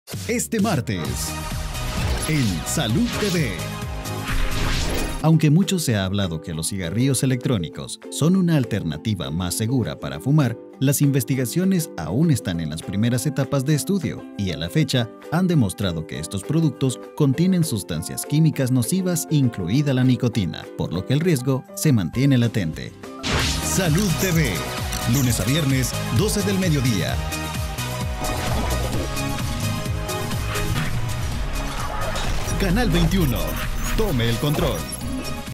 Este martes, en Salud TV. Aunque mucho se ha hablado que los cigarrillos electrónicos son una alternativa más segura para fumar, las investigaciones aún están en las primeras etapas de estudio y a la fecha han demostrado que estos productos contienen sustancias químicas nocivas, incluida la nicotina, por lo que el riesgo se mantiene latente. Salud TV, lunes a viernes, 12 del mediodía. Canal 21. Tome el control.